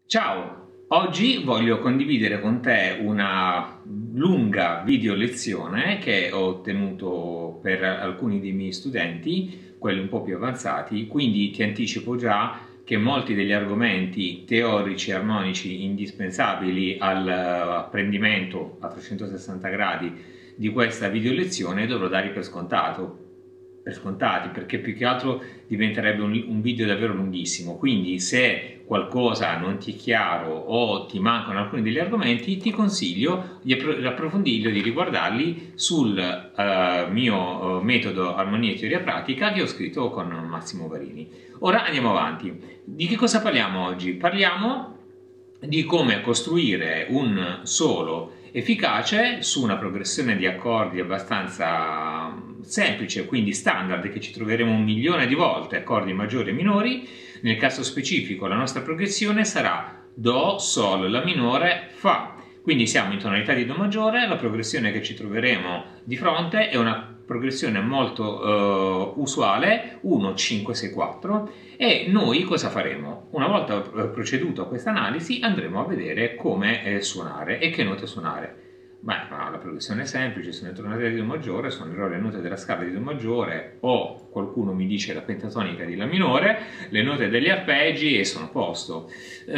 Ciao, oggi voglio condividere con te una lunga video lezione che ho tenuto per alcuni dei miei studenti, quelli un po' più avanzati, quindi ti anticipo già che molti degli argomenti teorici e armonici indispensabili all'apprendimento a 360 gradi di questa video lezione dovrò darli per scontati, perché più che altro diventerebbe un video davvero lunghissimo. Quindi se qualcosa non ti è chiaro o ti mancano alcuni degli argomenti, ti consiglio di approfondirli o di riguardarli sul mio metodo Armonia e Teoria Pratica che ho scritto con Massimo Varini. Ora andiamo avanti. Di che cosa parliamo oggi? Parliamo di come costruire un solo efficace su una progressione di accordi abbastanza semplice, quindi standard, che ci troveremo 1.000.000 di volte, accordi maggiori e minori. Nel caso specifico la nostra progressione sarà Do, Sol, La minore, Fa. Quindi siamo in tonalità di Do maggiore, la progressione che ci troveremo di fronte è una progressione molto usuale, 1, 5, 6, 4, e noi cosa faremo? Una volta proceduto a questa analisi andremo a vedere come suonare e che note suonare. La progressione è semplice, sono in tonalità di Do maggiore, suonerò le note della scala di Do maggiore, o qualcuno mi dice la pentatonica di La minore, le note degli arpeggi e sono a posto.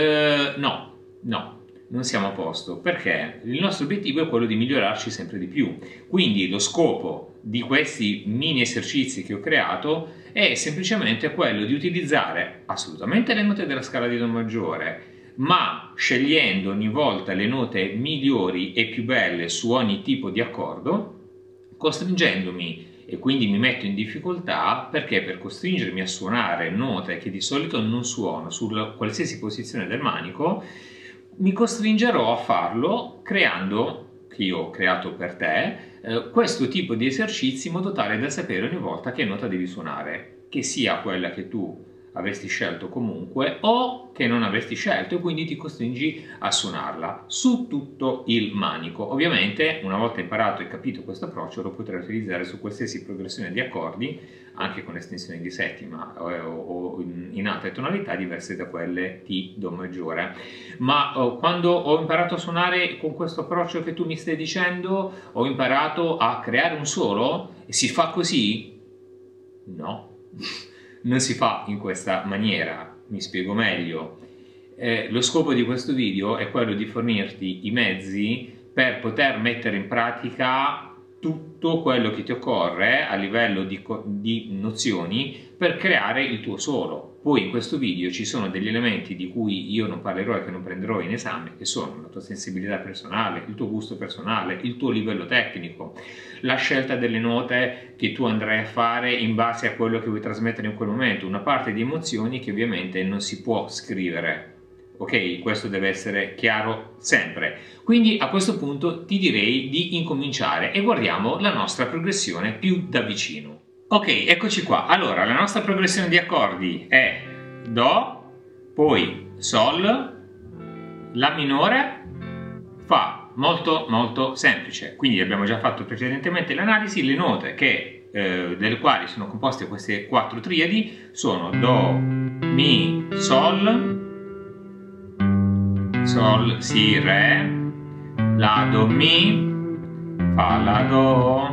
No, non siamo a posto, perché il nostro obiettivo è quello di migliorarci sempre di più. Quindi lo scopo di questi mini esercizi che ho creato è semplicemente quello di utilizzare assolutamente le note della scala di Do maggiore, ma scegliendo ogni volta le note migliori e più belle su ogni tipo di accordo, costringendomi, e quindi mi metto in difficoltà, perché per costringermi a suonare note che di solito non suono su qualsiasi posizione del manico, mi costringerò a farlo creando, che io ho creato per te, questo tipo di esercizi in modo tale da sapere ogni volta che nota devi suonare, che sia quella che tu avresti scelto comunque o che non avresti scelto, e quindi ti costringi a suonarla su tutto il manico. Ovviamente una volta imparato e capito questo approccio lo potrai utilizzare su qualsiasi progressione di accordi, anche con estensioni di settima o in altre tonalità diverse da quelle di Do maggiore. Ma quando ho imparato a suonare con questo approccio che tu mi stai dicendo, ho imparato a creare un solo? E si fa così? No. Non si fa in questa maniera, mi spiego meglio. Lo scopo di questo video è quello di fornirti i mezzi per poter mettere in pratica tutto quello che ti occorre a livello di nozioni per creare il tuo solo. Poi in questo video ci sono degli elementi di cui io non parlerò e che non prenderò in esame, che sono la tua sensibilità personale, il tuo gusto personale, il tuo livello tecnico, la scelta delle note che tu andrai a fare in base a quello che vuoi trasmettere in quel momento, una parte di emozioni che ovviamente non si può scrivere. Ok, questo deve essere chiaro sempre. Quindi a questo punto ti direi di incominciare e guardiamo la nostra progressione più da vicino. Ok, eccoci qua. Allora, la nostra progressione di accordi è Do, poi Sol, La minore, Fa. Molto molto semplice. Quindi abbiamo già fatto precedentemente l'analisi. Le note delle quali sono composte queste quattro triadi sono Do, Mi, Sol, Sol, Si, Re, La, Do, Mi, Fa, La, Do.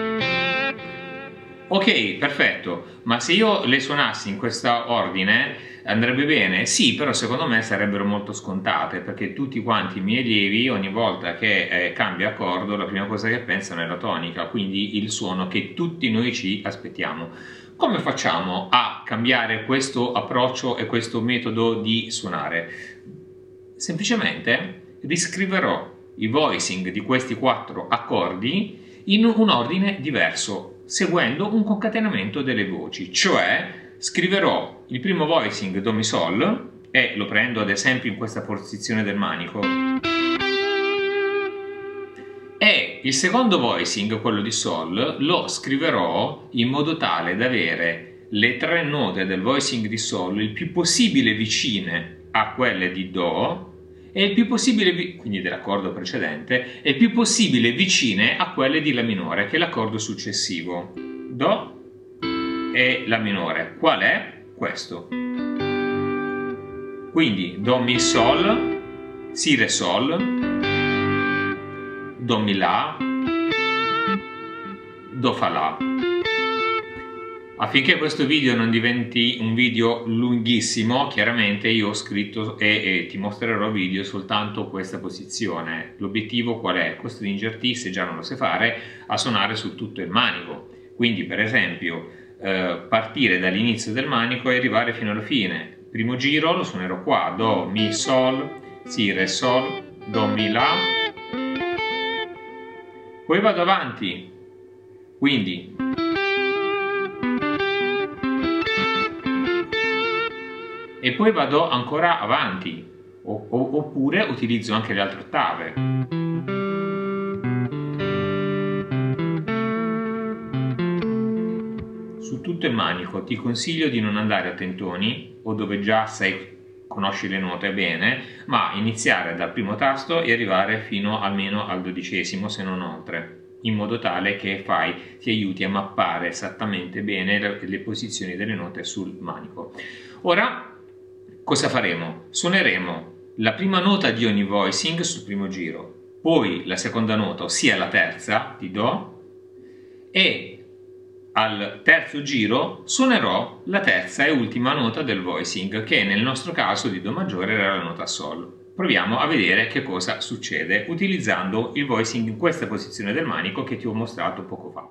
Ok, perfetto, ma se io le suonassi in questo ordine andrebbe bene? Sì, però secondo me sarebbero molto scontate, perché tutti quanti i miei allievi ogni volta che cambia accordo la prima cosa che pensano è la tonica, quindi il suono che tutti noi ci aspettiamo. Come facciamo a cambiare questo approccio e questo metodo di suonare? Semplicemente riscriverò i voicing di questi quattro accordi in un ordine diverso, seguendo un concatenamento delle voci, cioè scriverò il primo voicing Do Mi Sol, e lo prendo ad esempio in questa posizione del manico, e il secondo voicing, quello di Sol, lo scriverò in modo tale da avere le tre note del voicing di Sol il più possibile vicine a quelle di Do, e il più possibile, quindi dell'accordo precedente, e il più possibile vicine a quelle di La minore, che è l'accordo successivo. Do e La minore. Qual è? Questo. Quindi Do, Mi, Sol, Si, Re, Sol, Do, Mi, La, Do, Fa, La. Affinché questo video non diventi un video lunghissimo, chiaramente io ho scritto e ti mostrerò video soltanto questa posizione. L'obiettivo qual è? Costringerti, se già non lo sai fare, a suonare su tutto il manico. Quindi per esempio partire dall'inizio del manico e arrivare fino alla fine. Primo giro lo suonerò qua, Do, Mi, Sol, Si, Re, Sol, Do, Mi, La. Poi vado avanti, quindi e poi vado ancora avanti, oppure utilizzo anche le altre ottave. Su tutto il manico ti consiglio di non andare a tentoni o dove già conosci le note bene, ma iniziare dal primo tasto e arrivare fino almeno al 12°, se non oltre, in modo tale che ti aiuti a mappare esattamente bene le posizioni delle note sul manico. Ora cosa faremo? Suoneremo la prima nota di ogni voicing sul primo giro, poi la seconda nota, ossia la terza di Do, e al terzo giro suonerò la terza e ultima nota del voicing, che nel nostro caso di Do maggiore era la nota Sol. Proviamo a vedere che cosa succede utilizzando il voicing in questa posizione del manico che ti ho mostrato poco fa.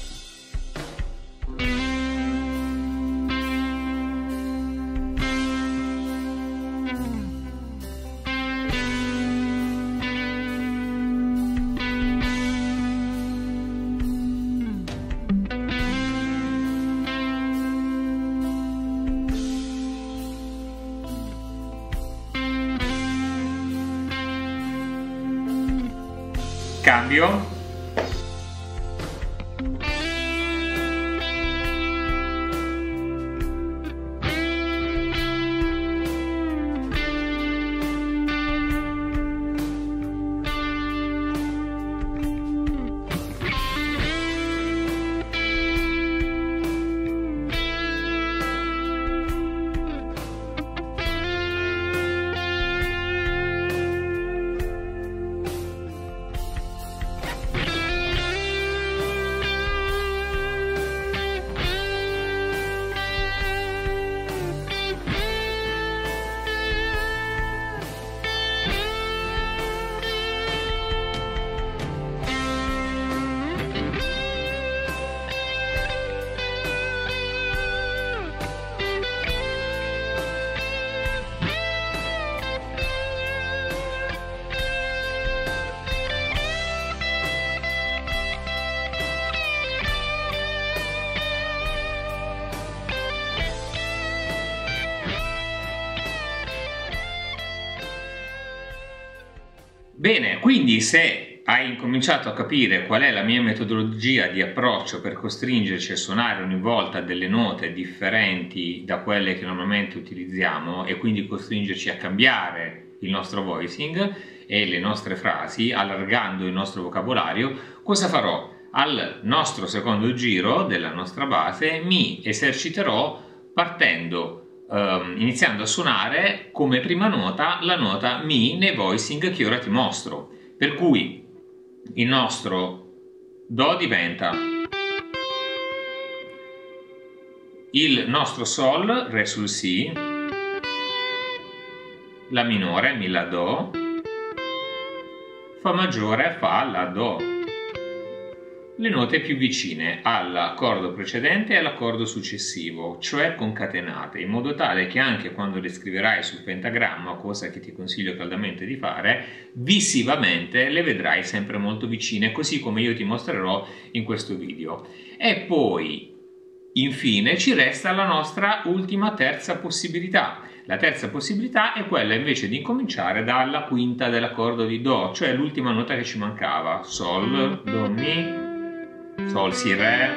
Cambio. Bene, quindi se hai incominciato a capire qual è la mia metodologia di approccio per costringerci a suonare ogni volta delle note differenti da quelle che normalmente utilizziamo e quindi costringerci a cambiare il nostro voicing e le nostre frasi, allargando il nostro vocabolario, cosa farò? Al nostro secondo giro della nostra base mi eserciterò partendo iniziando a suonare come prima nota la nota Mi nei voicing che ora ti mostro, per cui il nostro Do diventa il nostro Sol, Re sul Si, La minore, Mi, La, Do, Fa maggiore, Fa, La, Do, le note più vicine all'accordo precedente e all'accordo successivo, cioè concatenate, in modo tale che anche quando le scriverai sul pentagramma, cosa che ti consiglio caldamente di fare, visivamente le vedrai sempre molto vicine, così come io ti mostrerò in questo video. E poi, infine, ci resta la nostra ultima terza possibilità. La terza possibilità è quella invece di incominciare dalla quinta dell'accordo di Do, cioè l'ultima nota che ci mancava, Sol, Do, Mi, Sol, Si, Re,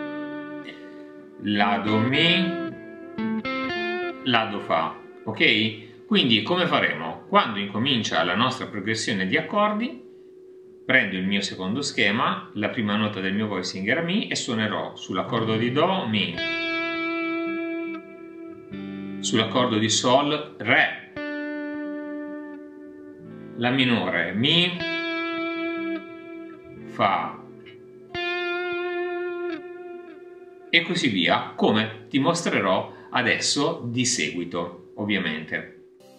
La, Do, Mi, La, Do, Fa, ok? Quindi come faremo? Quando incomincia la nostra progressione di accordi, prendo il mio secondo schema, la prima nota del mio voicing era Mi e suonerò sull'accordo di Do, Mi, sull'accordo di Sol, Re, la minore Mi, Fa e così via, come ti mostrerò adesso di seguito, ovviamente.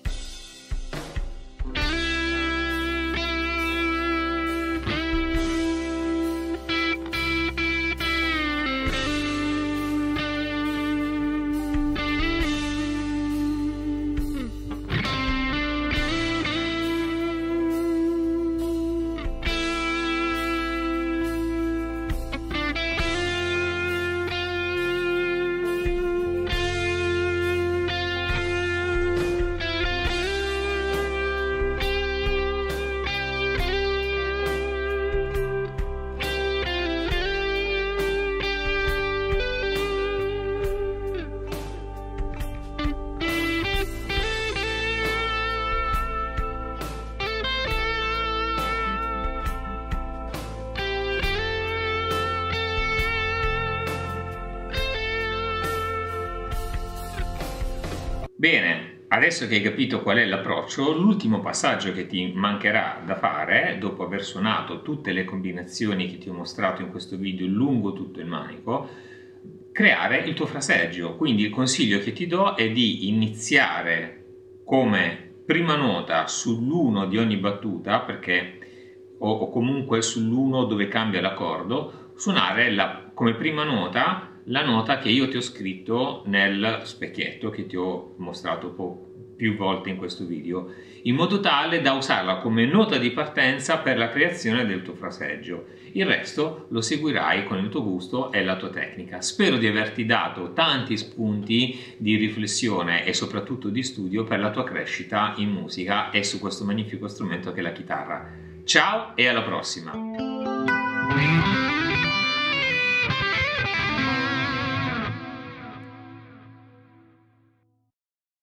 Bene, adesso che hai capito qual è l'approccio, l'ultimo passaggio che ti mancherà da fare, dopo aver suonato tutte le combinazioni che ti ho mostrato in questo video lungo tutto il manico, creare il tuo fraseggio. Quindi il consiglio che ti do è di iniziare come prima nota sull'1 di ogni battuta, o comunque sull'1 dove cambia l'accordo, suonare come prima nota la nota che io ti ho scritto nel specchietto che ti ho mostrato più volte in questo video, in modo tale da usarla come nota di partenza per la creazione del tuo fraseggio. Il resto lo seguirai con il tuo gusto e la tua tecnica. Spero di averti dato tanti spunti di riflessione e soprattutto di studio per la tua crescita in musica e su questo magnifico strumento che è la chitarra. Ciao e alla prossima!